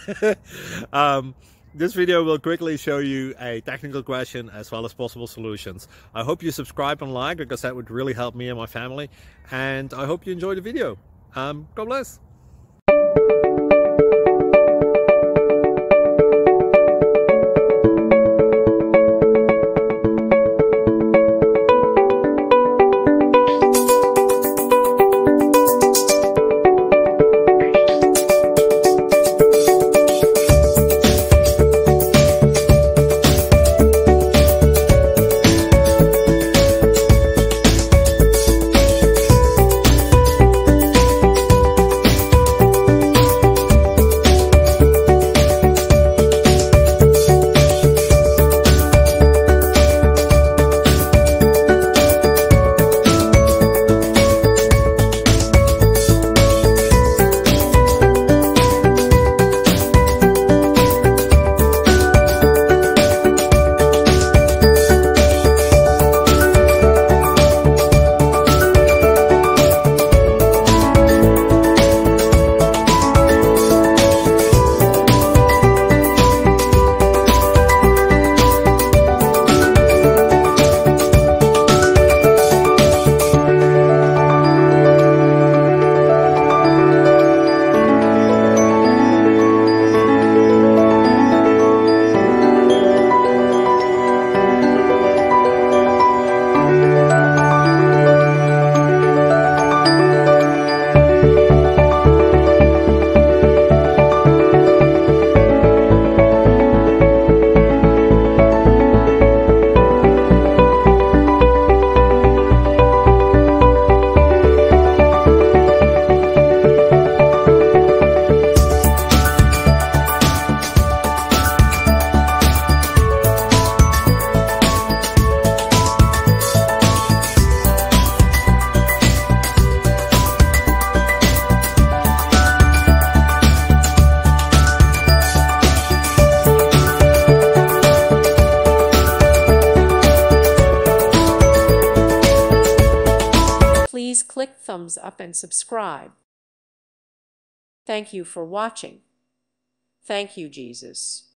This video will quickly show you a technical question as well as possible solutions. I hope you subscribe and like, because that would really help me and my family. And I hope you enjoy the video. God bless. Please click thumbs up and subscribe. Thank you for watching. Thank you, Jesus.